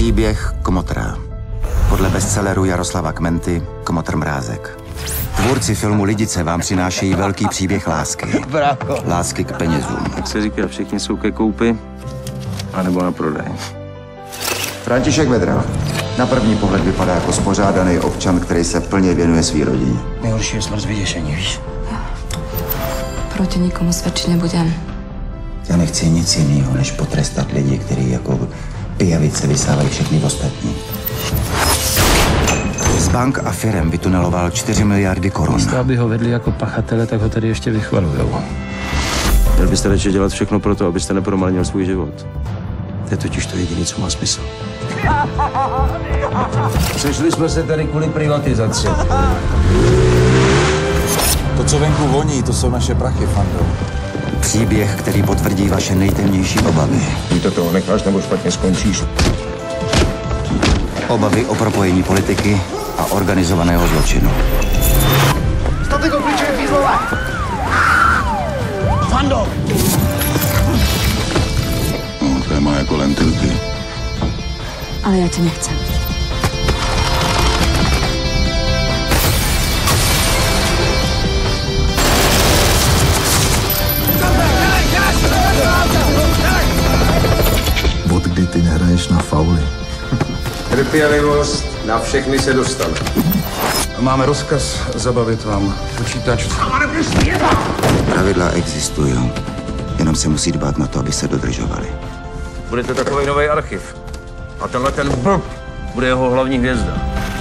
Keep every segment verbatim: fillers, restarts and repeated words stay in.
Příběh Kmotra. Podle bestselleru Jaroslava Kmenty Kmotr Mrázek. Tvůrci filmu Lidice vám přinášejí velký příběh lásky. Lásky k penězům. Jak se říká, všichni jsou ke koupi, anebo na prodej. František Vedra. Na první pohled vypadá jako spořádaný občan, který se plně věnuje svý rodině. Nejhorší je smrt z vyděšení, víš? Proti nikomu svědčit nebudem. Já nechci nic jiného, než potrestat lidi, kteří jako pijavice vysávají všechny ostatní. Z bank a firem vytuneloval čtyři miliardy korun. Místo, aby ho vedli jako pachatele, tak ho tady ještě vychvalujou. Měl byste radši dělat všechno pro to, abyste nepromarnil svůj život. To je totiž to jediné, co má smysl. Sešli jsme se tady kvůli privatizaci. To, co venku voní, to jsou naše prachy, Fando. Příběh, který potvrdí vaše nejtemnější obavy. Buď to toho necháš, nebo špatně skončíš. Obavy o propojení politiky a organizovaného zločinu. Statek obličeje Fízlové! Fando! No, to je má jako lentilky. Ale já tě nechcem. Od kdy ty nehraješ na fauly? Trpělivost na všechny se dostane. Máme rozkaz zabavit vám počítač. Pravidla existují, jenom se musí dbát na to, aby se dodržovaly. Bude to takový nový archiv. A tenhle ten blb bude jeho hlavní hvězda.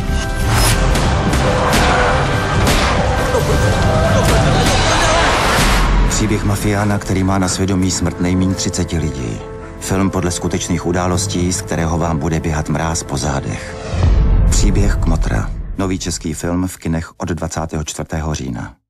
Příběh mafiána, který má na svědomí smrt nejméně třiceti lidí. Film podle skutečných událostí, z kterého vám bude běhat mráz po zádech. Příběh Kmotra. Nový český film v kinech od dvacátého čtvrtého října.